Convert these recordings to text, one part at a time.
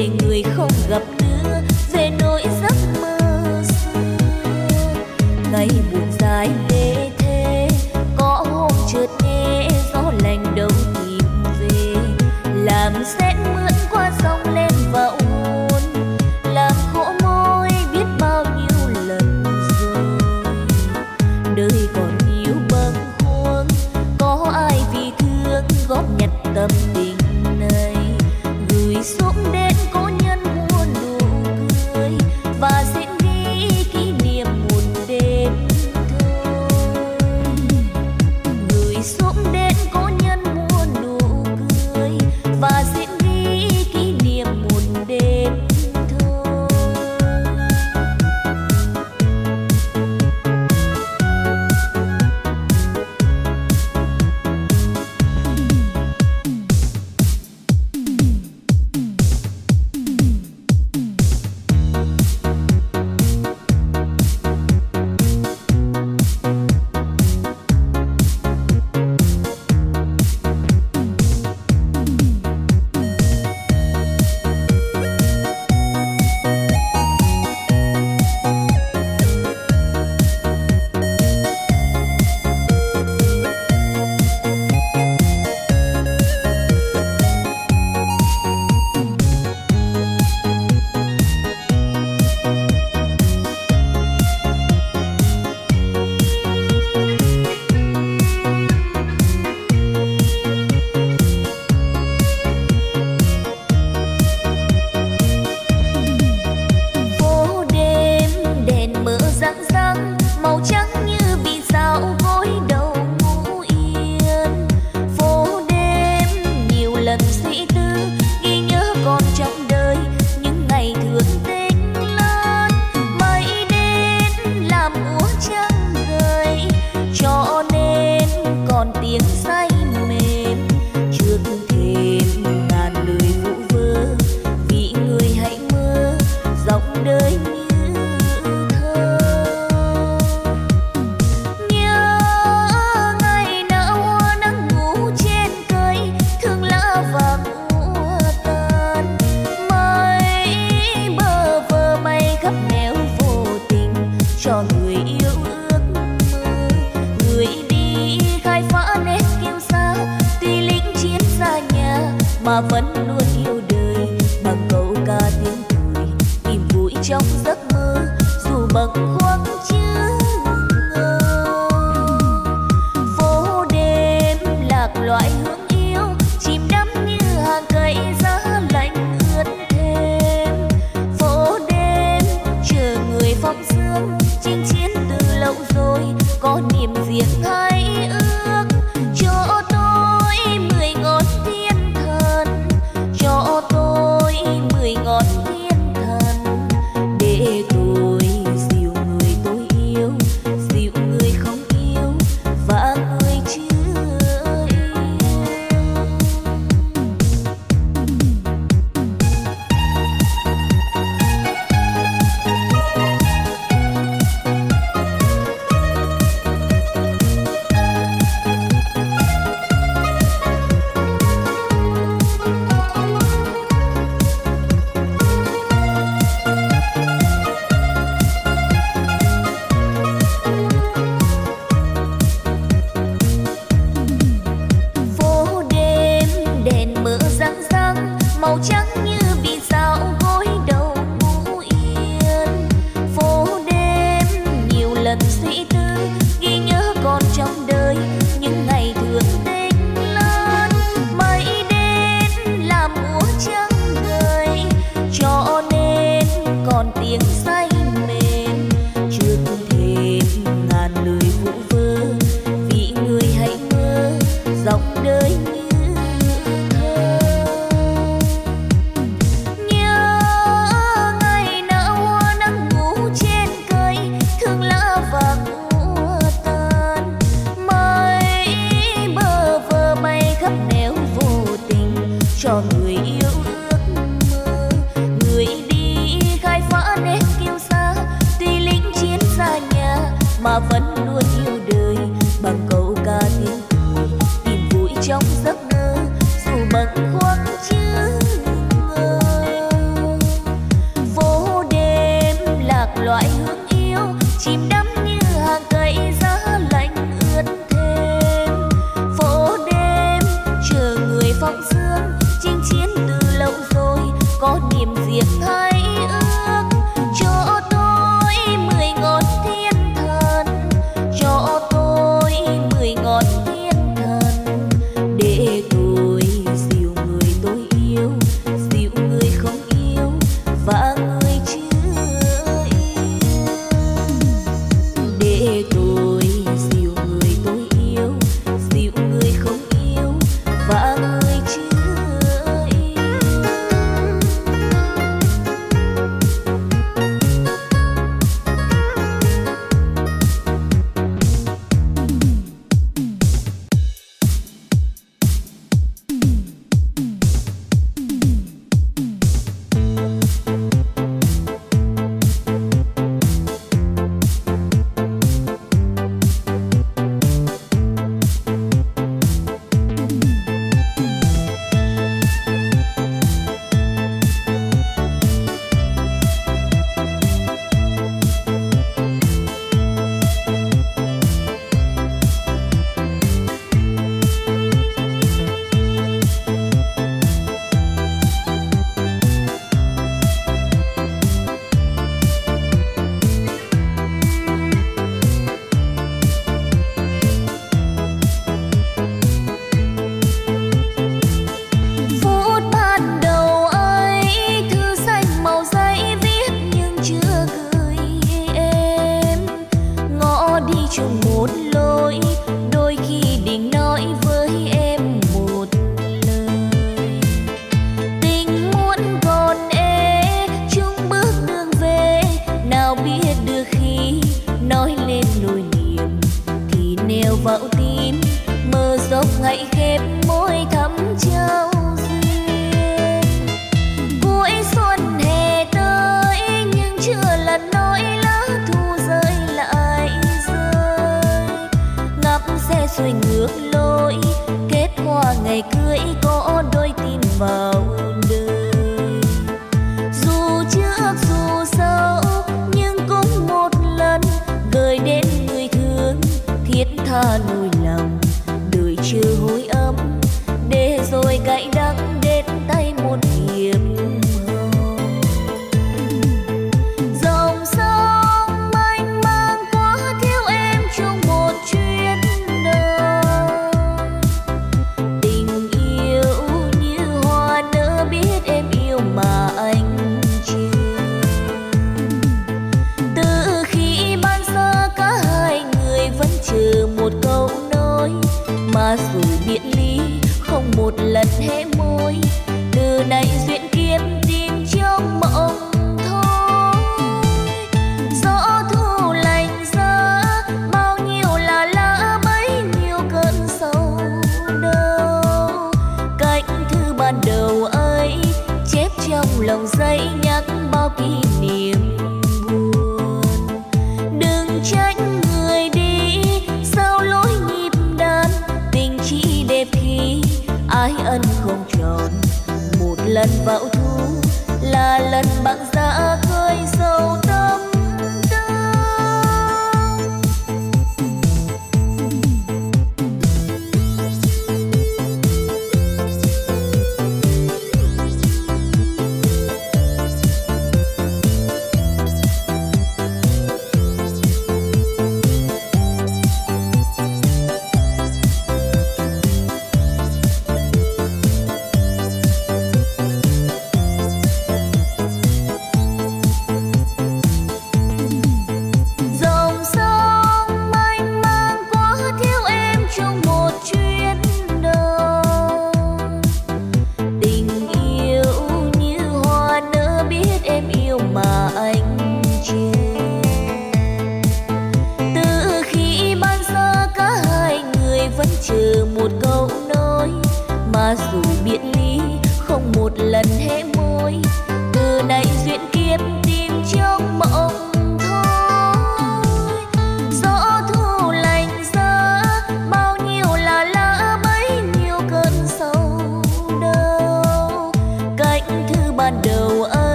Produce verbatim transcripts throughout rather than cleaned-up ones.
về người không gặp nữa, về nỗi giấc mơ xưa. Ngày buồn dài lê thế, có hôm chợt nghe gió lạnh đâu tìm về, làm rét mướn qua sông lên và ôn, làm khổ môi biết bao nhiêu lần rồi. Đời còn yêu bâng khuâng, có ai vì thương góp nhặt tâm tình này, gửi xuống đến cố nhân muôn nụ cười và xin ghi kỷ niệm một đêm thôi. Gửi xuống đến cố nhân muôn nụ cười và xin ghi kỷ niệm một đêm thôi. Mà vẫn luôn yêu đời bằng câu ca tiếng cười, tìm vui trong giấc mơ dù bâng khuâng chưa ngờ. Phố đêm lạc loại hương yêu, chìm đắm như hàng cây giá lạnh ướt thêm. Phố đêm chờ người phong sương, chinh chiến từ lâu rồi có niềm riêng hay ước. Cho tôi mười ngón thiên thần, cho tôi mười ngón thiên thần, để tôi dìu người tôi yêu, dìu người không yêu và người chưa yêu. Phố đêm đèn mờ răng răng, màu trắng như vì sao gối đầu ngủ yên. Phố đêm nhiều lần suy tư, ghi nhớ còn trong đời những ngày thương tình lớn. Mây đến làm úa trắng đời, cho nên còn tiếng say mềm. Trước thêm ngàn lời vu vơ, vì người hãy mơ dòng đời như thơ. Nhớ ngày nào hoa nắng ngủ trên cây, thương lá vàng úa tan. Mây bơ vơ bay khắp nẻo vô tình, cho người yêu ước mơ. Người đi khai phá nét kiêu sa, tuy lính chiến xa nhà mà vẫn luôn yêu đời bằng câu ca tiếng cười, tìm vui trong giấc mơ dù bâng khuâng chưa ngờ.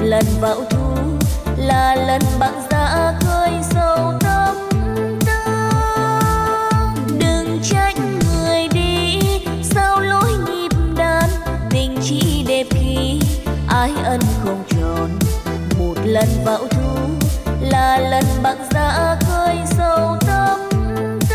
lần vào thu là lần băng giá khơi sâu tâm tư. Đừng trách người đi sao lối nhịp đàn, tình chỉ đẹp khi ai ân không tròn. Một lần vào thu là lần băng giá khơi sâu tâm tư.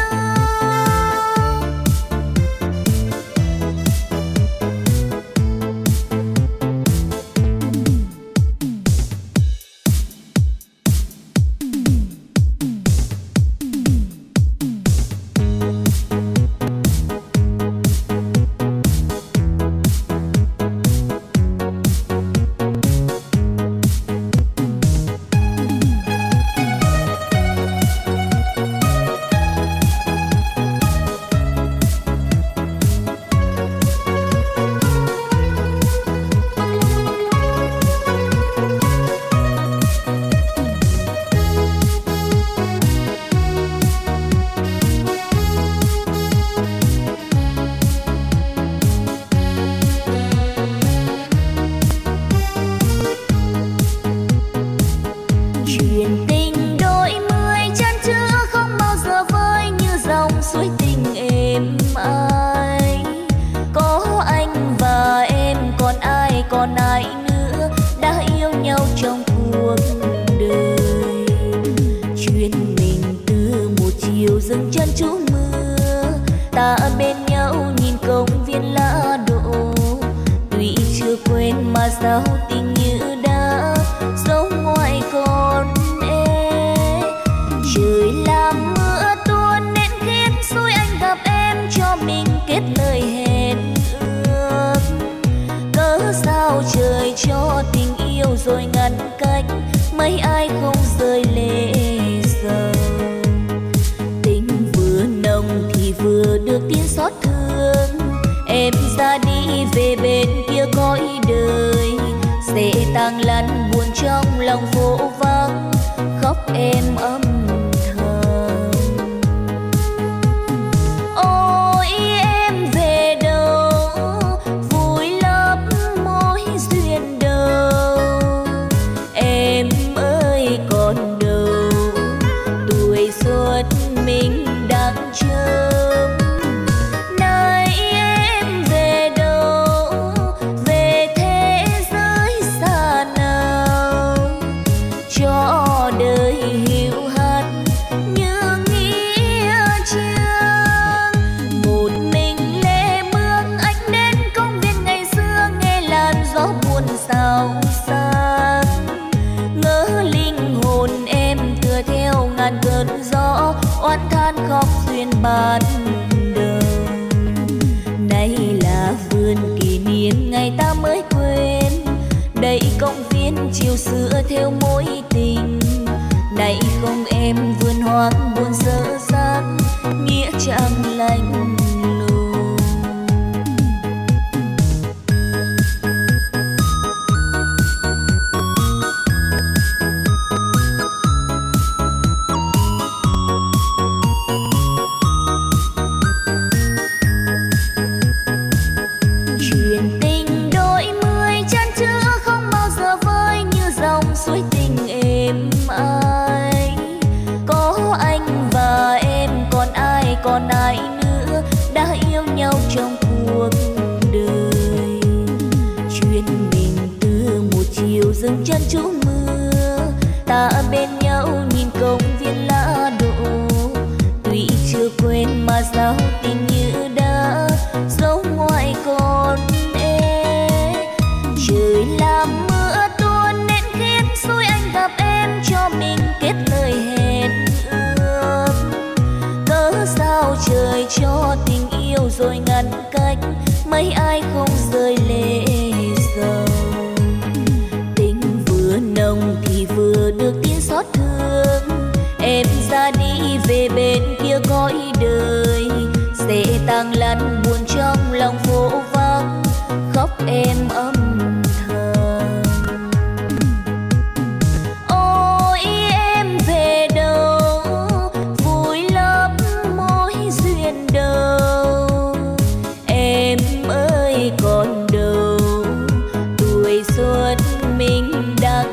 mình đang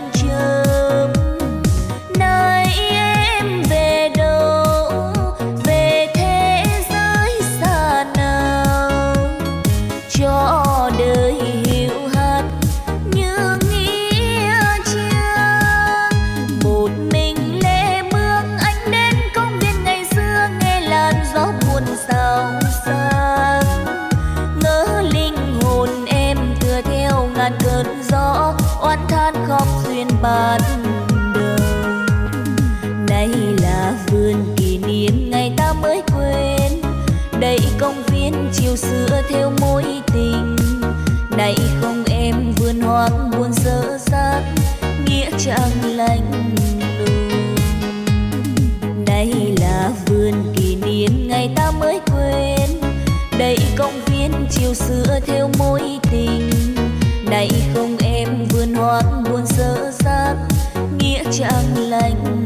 cơn gió oán than khóc duyên ban đầu. Nay là vườn kỷ niệm ngày ta mới quên, đây công viên chiều xưa theo mối tình. Nay không em vườn hoang buồn dở dang, nghĩa trang lạnh lùng. Đây là vườn kỷ niệm ngày ta mới quên, đây công viên chiều xưa theo mối tình. Nay không em vườn hoang buồn dở dang, nghĩa trang lạnh lùng.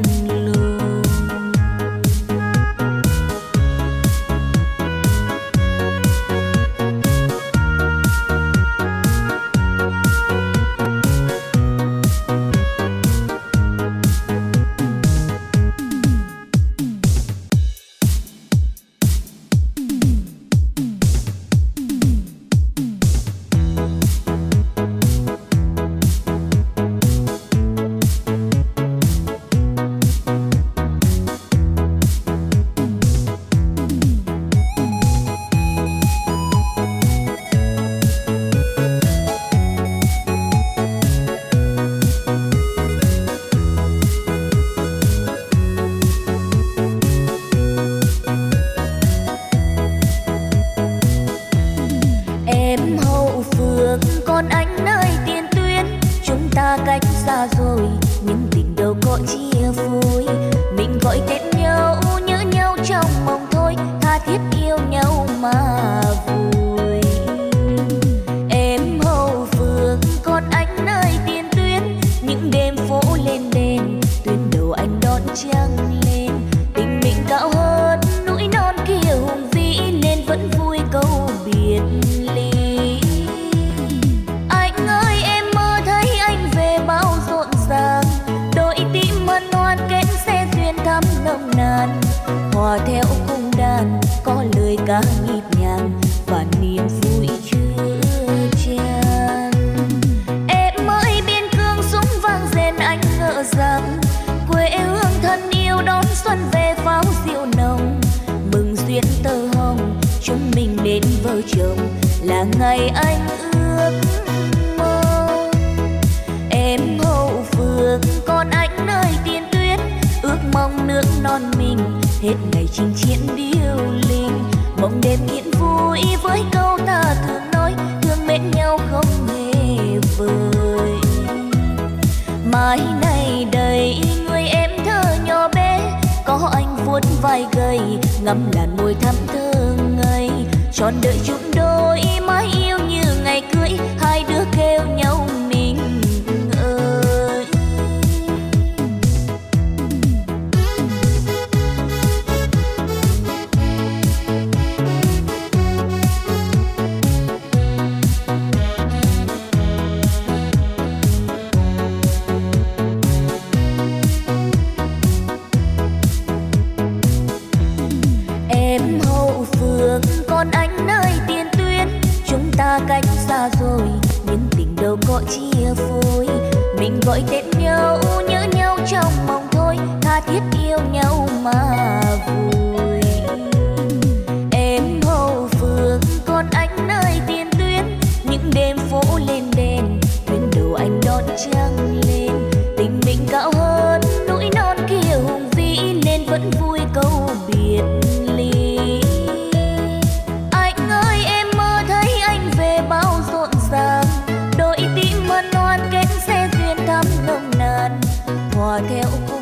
Theo